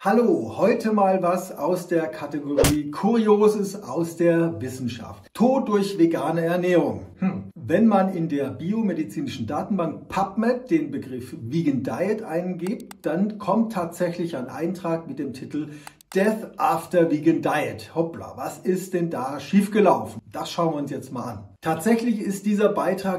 Hallo, heute mal was aus der Kategorie Kurioses aus der Wissenschaft. Tod durch vegane Ernährung. Wenn man in der biomedizinischen Datenbank PubMed den Begriff Vegan Diet eingibt, dann kommt tatsächlich ein Eintrag mit dem Titel Death after Vegan Diet. Hoppla, was ist denn da schiefgelaufen? Das schauen wir uns jetzt mal an. Tatsächlich ist dieser Beitrag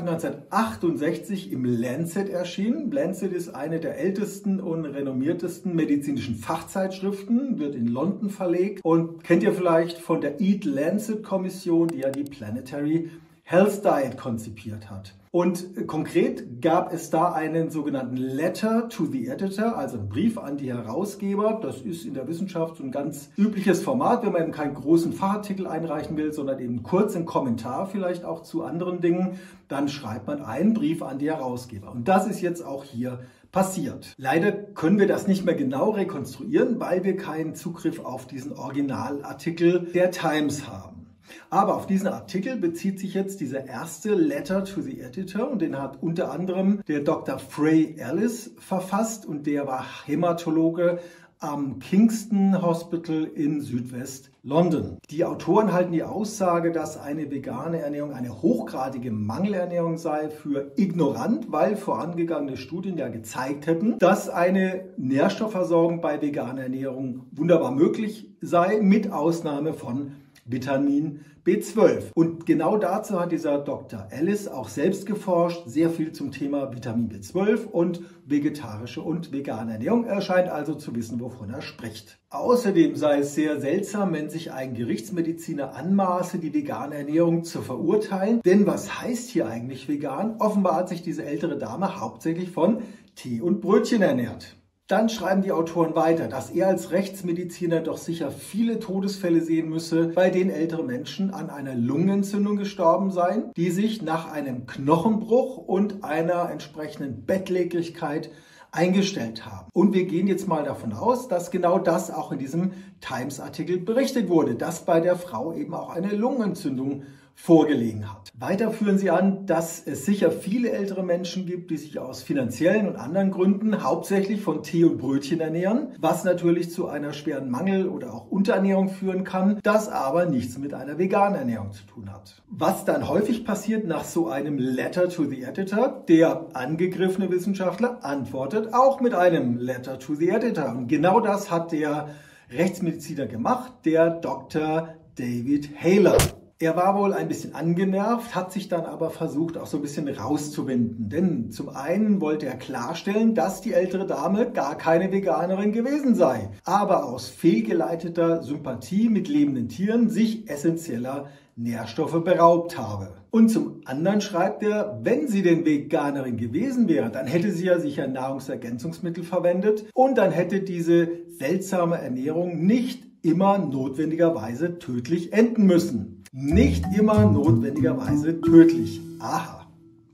1968 im Lancet erschienen. Lancet ist eine der ältesten und renommiertesten medizinischen Fachzeitschriften, wird in London verlegt und kennt ihr vielleicht von der Eat Lancet Kommission, die ja die Planetary Health Diet konzipiert hat. Und konkret gab es da einen sogenannten Letter to the Editor, also einen Brief an die Herausgeber. Das ist in der Wissenschaft so ein ganz übliches Format, wenn man eben keinen großen Fachartikel einreichen will, sondern eben kurz einen Kommentar vielleicht auch zu anderen Dingen. Dann schreibt man einen Brief an die Herausgeber. Und das ist jetzt auch hier passiert. Leider können wir das nicht mehr genau rekonstruieren, weil wir keinen Zugriff auf diesen Originalartikel der Times haben. Aber auf diesen Artikel bezieht sich jetzt dieser erste Letter to the Editor und den hat unter anderem der Dr. Frey Ellis verfasst und der war Hämatologe am Kingston Hospital in Südwest-London. Die Autoren halten die Aussage, dass eine vegane Ernährung eine hochgradige Mangelernährung sei, für ignorant, weil vorangegangene Studien ja gezeigt hätten, dass eine Nährstoffversorgung bei veganer Ernährung wunderbar möglich sei, mit Ausnahme von Vitamin B12. Und genau dazu hat dieser Dr. Ellis auch selbst geforscht, sehr viel zum Thema Vitamin B12 und vegetarische und vegane Ernährung. Er scheint also zu wissen, wovon er spricht. Außerdem sei es sehr seltsam, wenn sich ein Gerichtsmediziner anmaße, die vegane Ernährung zu verurteilen. Denn was heißt hier eigentlich vegan? Offenbar hat sich diese ältere Dame hauptsächlich von Tee und Brötchen ernährt. Dann schreiben die Autoren weiter, dass er als Rechtsmediziner doch sicher viele Todesfälle sehen müsse, bei denen ältere Menschen an einer Lungenentzündung gestorben seien, die sich nach einem Knochenbruch und einer entsprechenden Bettlägerigkeit eingestellt haben. Und wir gehen jetzt mal davon aus, dass genau das auch in diesem Times-Artikel berichtet wurde, dass bei der Frau eben auch eine Lungenentzündung vorgelegen hat. Weiter führen sie an, dass es sicher viele ältere Menschen gibt, die sich aus finanziellen und anderen Gründen hauptsächlich von Tee und Brötchen ernähren, was natürlich zu einer schweren Mangel- oder auch Unterernährung führen kann, das aber nichts mit einer veganen Ernährung zu tun hat. Was dann häufig passiert nach so einem Letter to the Editor, der angegriffene Wissenschaftler antwortet auch mit einem Letter to the Editor. Und genau das hat der Rechtsmediziner gemacht, der Dr. David Haler. Er war wohl ein bisschen angenervt, hat sich dann aber versucht, auch so ein bisschen rauszuwinden. Denn zum einen wollte er klarstellen, dass die ältere Dame gar keine Veganerin gewesen sei, aber aus fehlgeleiteter Sympathie mit lebenden Tieren sich essentieller Nährstoffe beraubt habe. Und zum anderen schreibt er, wenn sie denn Veganerin gewesen wäre, dann hätte sie ja sicher Nahrungsergänzungsmittel verwendet und dann hätte diese seltsame Ernährung nicht immer notwendigerweise tödlich enden müssen. Nicht immer notwendigerweise tödlich. Aha.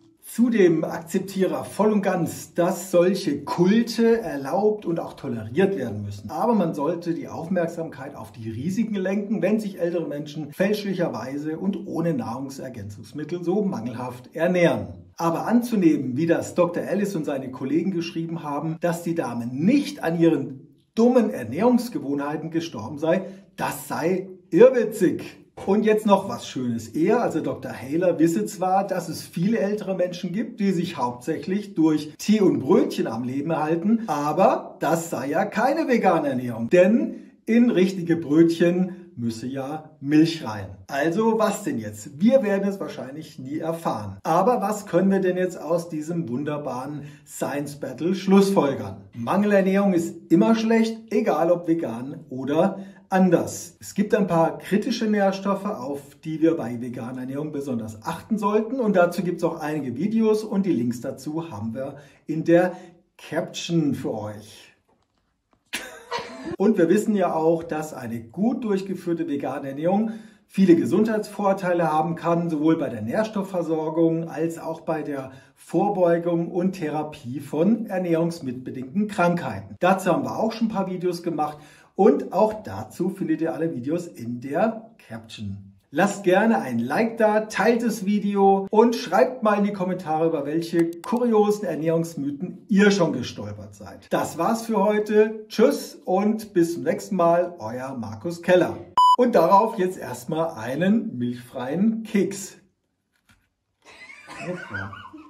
Zudem akzeptiere er voll und ganz, dass solche Kulte erlaubt und auch toleriert werden müssen. Aber man sollte die Aufmerksamkeit auf die Risiken lenken, wenn sich ältere Menschen fälschlicherweise und ohne Nahrungsergänzungsmittel so mangelhaft ernähren. Aber anzunehmen, wie das Dr. Ellis und seine Kollegen geschrieben haben, dass die Dame nicht an ihren dummen Ernährungsgewohnheiten gestorben sei, das sei irrwitzig. Und jetzt noch was Schönes. Er, also Dr. Haler, wisse zwar, dass es viele ältere Menschen gibt, die sich hauptsächlich durch Tee und Brötchen am Leben erhalten, aber das sei ja keine vegane Ernährung, denn in richtige Brötchen müsse ja Milch rein. Also was denn jetzt? Wir werden es wahrscheinlich nie erfahren. Aber was können wir denn jetzt aus diesem wunderbaren Science Battle schlussfolgern? Mangelernährung ist immer schlecht, egal ob vegan oder anders. Es gibt ein paar kritische Nährstoffe, auf die wir bei veganer Ernährung besonders achten sollten. Und dazu gibt es auch einige Videos und die Links dazu haben wir in der Caption für euch. Und wir wissen ja auch, dass eine gut durchgeführte vegane Ernährung viele Gesundheitsvorteile haben kann, sowohl bei der Nährstoffversorgung als auch bei der Vorbeugung und Therapie von ernährungsmitbedingten Krankheiten. Dazu haben wir auch schon ein paar Videos gemacht und auch dazu findet ihr alle Videos in der Caption. Lasst gerne ein Like da, teilt das Video und schreibt mal in die Kommentare, über welche kuriosen Ernährungsmythen ihr schon gestolpert seid. Das war's für heute. Tschüss und bis zum nächsten Mal, euer Markus Keller. Und darauf jetzt erstmal einen milchfreien Keks.